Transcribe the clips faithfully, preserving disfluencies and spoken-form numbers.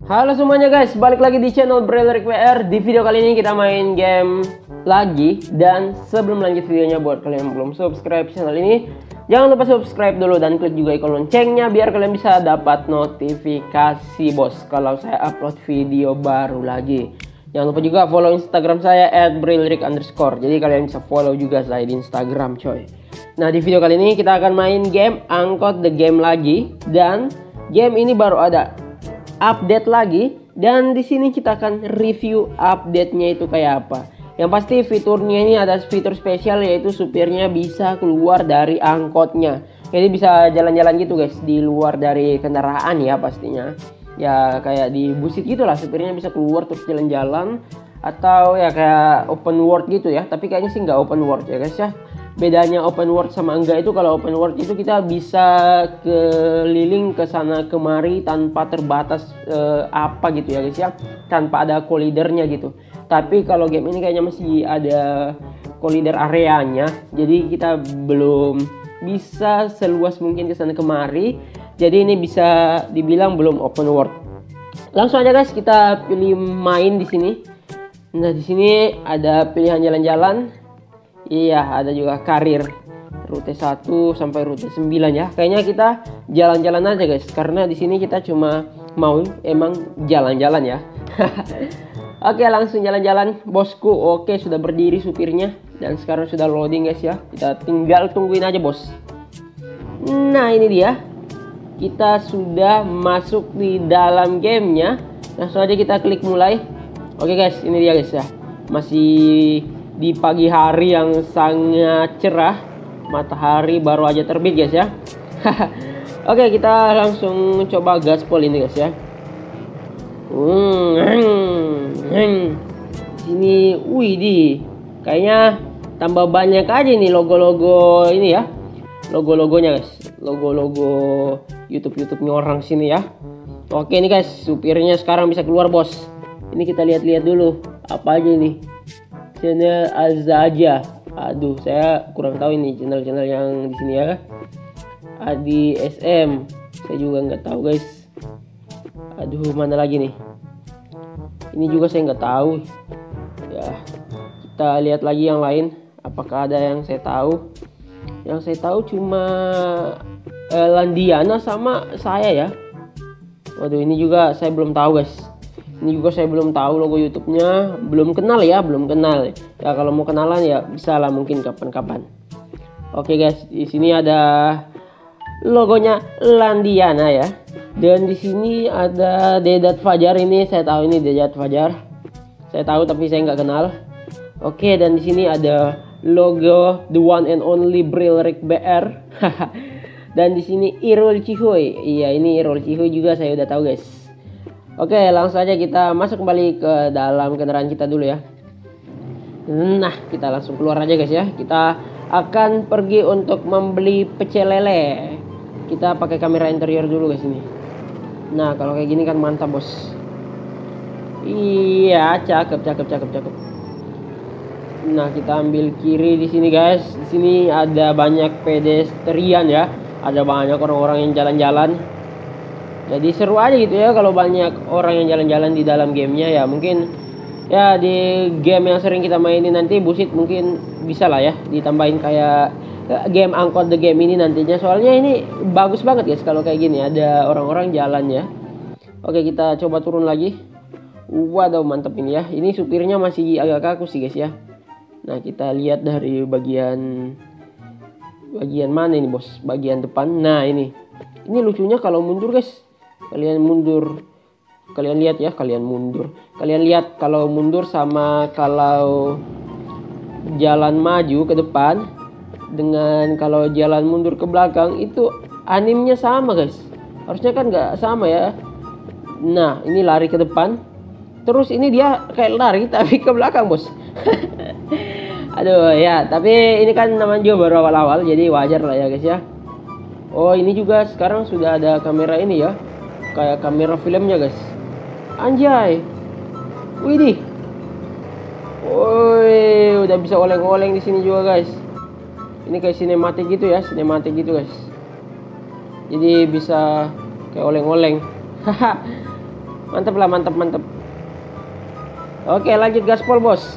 Halo semuanya guys, balik lagi di channel Brilrik W R. Di video kali ini kita main game lagi. Dan sebelum lanjut videonya, buat kalian yang belum subscribe channel ini, jangan lupa subscribe dulu dan klik juga ikon loncengnya biar kalian bisa dapat notifikasi bos kalau saya upload video baru lagi. Jangan lupa juga follow Instagram saya at brilrik underscore. Jadi kalian bisa follow juga saya di Instagram coy. Nah, di video kali ini kita akan main game Angkot The Game lagi. Dan game ini baru ada update lagi, dan di sini kita akan review update-nya itu kayak apa. Yang pasti fiturnya ini ada fitur spesial, yaitu supirnya bisa keluar dari angkotnya. Jadi bisa jalan-jalan gitu guys, di luar dari kendaraan ya pastinya. Ya kayak di busit gitulah, supirnya bisa keluar terus jalan-jalan, atau ya kayak open world gitu ya. Tapi kayaknya sih nggak open world ya guys ya. Bedanya open world sama enggak itu, kalau open world itu kita bisa keliling ke sana kemari tanpa terbatas eh, apa gitu ya guys ya, tanpa ada kolidernya gitu. Tapi kalau game ini kayaknya masih ada kolider areanya, jadi kita belum bisa seluas mungkin ke sana kemari. Jadi ini bisa dibilang belum open world. Langsung aja guys, kita pilih main di sini. Nah, di sini ada pilihan jalan-jalan. Iya, ada juga karir rute satu sampai rute sembilan ya. Kayaknya kita jalan-jalan aja guys, karena di sini kita cuma mau emang jalan-jalan ya. Oke, langsung jalan-jalan bosku. Oke, sudah berdiri supirnya dan sekarang sudah loading guys ya. Kita tinggal tungguin aja bos. Nah, ini dia. Kita sudah masuk di dalam gamenya. Langsung aja kita klik mulai. Oke guys, ini dia guys ya. Masih di pagi hari yang sangat cerah, matahari baru aja terbit guys ya. Oke, kita langsung coba gaspol ini guys ya. Hmm, sini, wih di, kayaknya tambah banyak aja nih logo-logo ini ya, logo-logonya guys, logo-logo YouTube-YouTube-nya orang sini ya. Oke, ini guys, supirnya sekarang bisa keluar bos. Ini kita lihat-lihat dulu apa aja ini. Channel Azaja, aduh saya kurang tahu ini channel-channel yang di sini ya. Adi S M, saya juga nggak tahu guys. Aduh, mana lagi nih? Ini juga saya nggak tahu. Ya, kita lihat lagi yang lain. Apakah ada yang saya tahu? Yang saya tahu cuma eh, Landiana sama saya ya. Waduh, ini juga saya belum tahu guys. Ini juga saya belum tahu logo YouTube-nya, belum kenal ya, belum kenal. Ya kalau mau kenalan ya bisa lah mungkin kapan-kapan. Oke guys, di sini ada logonya Landiana ya. Dan di sini ada Dedat Fajar, ini saya tahu ini Dedat Fajar. Saya tahu tapi saya nggak kenal. Oke, dan di sini ada logo the one and only Brilrik B R. Dan di sini Irul Cihuy. Iya, ini Irul Cihuy juga saya udah tahu guys. Oke, langsung aja kita masuk kembali ke dalam kendaraan kita dulu ya. Nah, kita langsung keluar aja guys ya. Kita akan pergi untuk membeli pecel lele. Kita pakai kamera interior dulu guys ini. Nah, kalau kayak gini kan mantap bos. Iya, cakep, cakep, cakep, cakep. Nah, kita ambil kiri di sini guys. Di sini ada banyak pedestrian ya. Ada banyak orang-orang yang jalan-jalan. Jadi seru aja gitu ya kalau banyak orang yang jalan-jalan di dalam gamenya ya. Mungkin ya di game yang sering kita mainin nanti busit mungkin bisa lah ya ditambahin kayak game Angkot The Game ini nantinya. Soalnya ini bagus banget guys kalau kayak gini ada orang-orang jalan ya. Oke, kita coba turun lagi. Waduh, mantap ini ya. Ini supirnya masih agak kaku sih guys ya. Nah, kita lihat dari bagian bagian mana ini bos? Bagian depan. Nah, ini. Ini lucunya kalau mundur guys. Kalian mundur, kalian lihat ya, kalian mundur, kalian lihat kalau mundur sama kalau jalan maju ke depan dengan kalau jalan mundur ke belakang itu animnya sama guys. Harusnya kan nggak sama ya. Nah, ini lari ke depan, terus ini dia kayak lari tapi ke belakang bos. Aduh ya, tapi ini kan namanya juga baru awal-awal, jadi wajar lah ya guys ya. Oh, ini juga sekarang sudah ada kamera ini ya. Kayak kamera filmnya guys. Anjay. Widih. Woi, udah bisa oleng-oleng di sini juga guys. Ini kayak sinematik gitu ya, sinematik gitu guys. Jadi bisa kayak oleng-oleng. Haha. Mantap lah, mantap, mantap. Oke, lanjut gaspol, bos.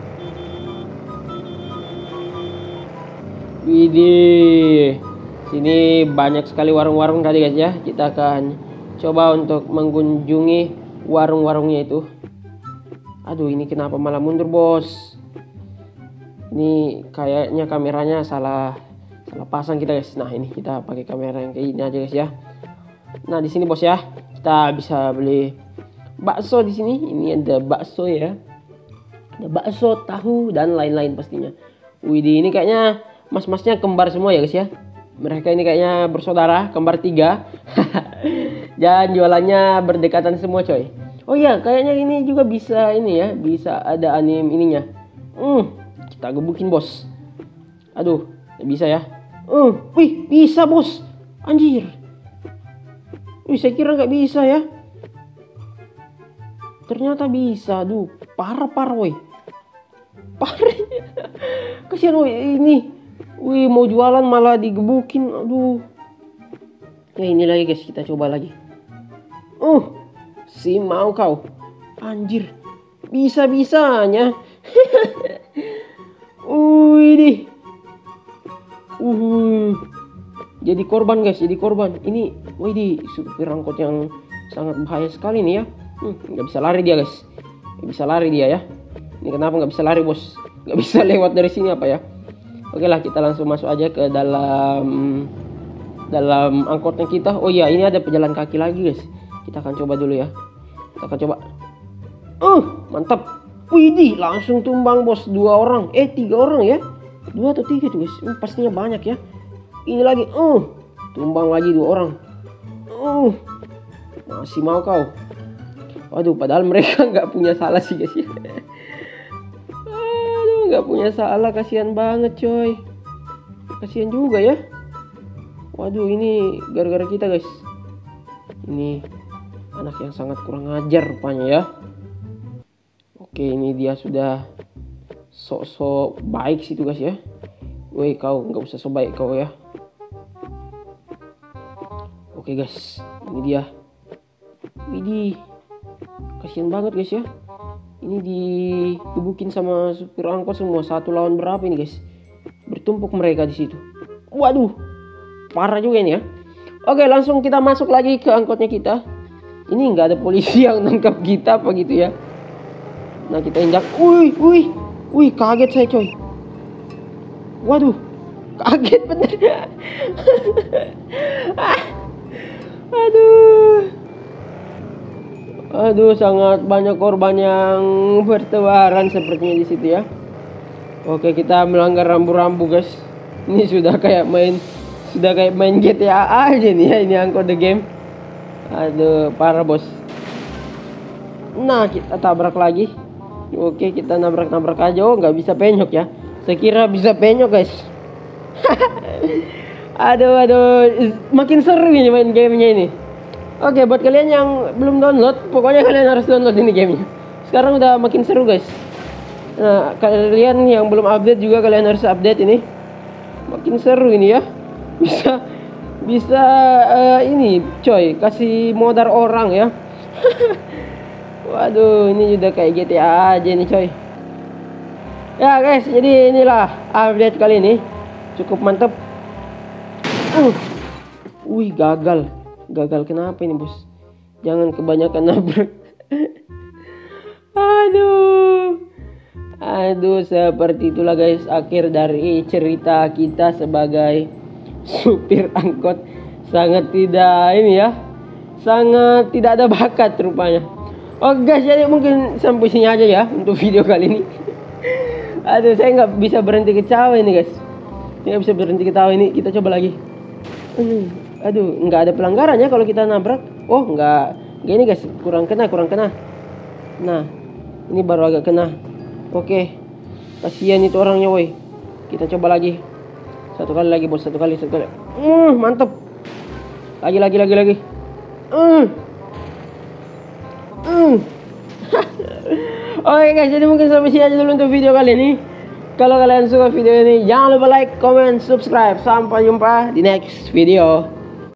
Widih. Sini banyak sekali warung-warung tadi guys ya. Kita akan coba untuk mengunjungi warung-warungnya itu. Aduh, ini kenapa malah mundur, bos? Ini kayaknya kameranya salah salah pasang kita guys. Nah, ini kita pakai kamera yang kayak ini aja guys ya. Nah, di sini bos ya, kita bisa beli bakso di sini. Ini ada bakso ya. Ada bakso, tahu dan lain-lain pastinya. Widih, ini kayaknya mas-masnya kembar semua ya guys ya. Mereka ini kayaknya bersaudara, kembar tiga. Dan jualannya berdekatan semua coy. Oh iya, kayaknya ini juga bisa ini ya, bisa ada anim ininya. Hmm, kita gebukin bos. Aduh, bisa ya. Uh, wih, bisa bos. Anjir. Wih, saya kira nggak bisa ya. Ternyata bisa. Aduh, parah-parah woi. Parah. Kasihan woi ini. Wih, mau jualan malah digebukin. Aduh. Ya ini lagi guys, kita coba lagi. Uh, si mau kau. Anjir. Bisa-bisanya. Wih deh. Uh. Jadi korban guys, jadi korban. Ini, wih di supir angkot yang sangat bahaya sekali nih ya. Hmm, nggak bisa lari dia guys. Nggak bisa lari dia ya. Ini kenapa nggak bisa lari bos? Nggak bisa lewat dari sini apa ya? Oke lah, kita langsung masuk aja ke dalam dalam angkotnya kita. Oh iya, ini ada pejalan kaki lagi guys. Kita akan coba dulu ya. Kita akan coba. Uh, mantap. Widih, langsung tumbang bos, dua orang. Eh, tiga orang ya. Dua atau tiga tuh guys. Uh, pastinya banyak ya. Ini lagi. Uh, tumbang lagi dua orang. Uh, masih mau kau. Waduh, padahal mereka nggak punya salah sih guys ya. Aduh, nggak punya salah, kasihan banget coy. Kasihan juga ya. Waduh, ini gara-gara kita guys. Ini anak yang sangat kurang ajar rupanya ya. Oke, ini dia sudah sok-sok baik situ guys ya. Woi, kau nggak usah so baik kau ya. Oke guys, ini dia. Widih, kasihan banget guys ya. Ini digebukin sama supir angkot semua. Satu lawan berapa ini guys? Bertumpuk mereka di situ. Waduh, parah juga ini ya. Oke, langsung kita masuk lagi ke angkotnya kita. Ini nggak ada polisi yang nangkap kita apa gitu ya. Nah, kita injak. Wih, wih, wih, kaget saya coy. Waduh, kaget bener. Aduh. Aduh, sangat banyak korban yang bertebaran sepertinya di situ ya. Oke, kita melanggar rambu-rambu guys. Ini sudah kayak main sudah kayak main G T A aja nih ya, ini angkot the game. Aduh, parah bos. Nah, kita tabrak lagi. Oke, kita nabrak-nabrak aja. Oh, nggak bisa penyok ya. Saya kira bisa penyok guys. Aduh, aduh, makin seru ini main gamenya ini. Oke, buat kalian yang belum download, pokoknya kalian harus download ini gamenya. Sekarang udah makin seru guys. Nah, kalian yang belum update juga kalian harus update ini. Makin seru ini ya. Bisa bisa uh, ini coy, kasih modal orang ya. Waduh, ini udah kayak G T A aja nih coy. Ya guys, jadi inilah update kali ini. Cukup mantep. Uh. Wih, gagal. Gagal kenapa ini bos? Jangan kebanyakan nabrak. Aduh. Aduh, seperti itulah guys akhir dari cerita kita sebagai supir angkot. Sangat tidak ini ya. Sangat tidak ada bakat rupanya. Oke guys, jadi mungkin sampai sini aja ya untuk video kali ini. Aduh, saya nggak bisa berhenti ketawa ini guys. Nggak bisa berhenti ketawa ini. Kita coba lagi. Aduh, nggak ada pelanggarannya kalau kita nabrak. Oh, nggak. Nggak ini guys, kurang kena, kurang kena. Nah, ini baru agak kena. Oke, kasihan itu orangnya woi. Kita coba lagi. Satu kali lagi bos, satu kali, satu kali. Uh, mantep. Lagi, lagi, lagi, lagi. Uh. Uh. Oke guys, jadi mungkin sampai sini aja dulu untuk video kali ini. Kalau kalian suka video ini, jangan lupa like, comment, subscribe. Sampai jumpa di next video.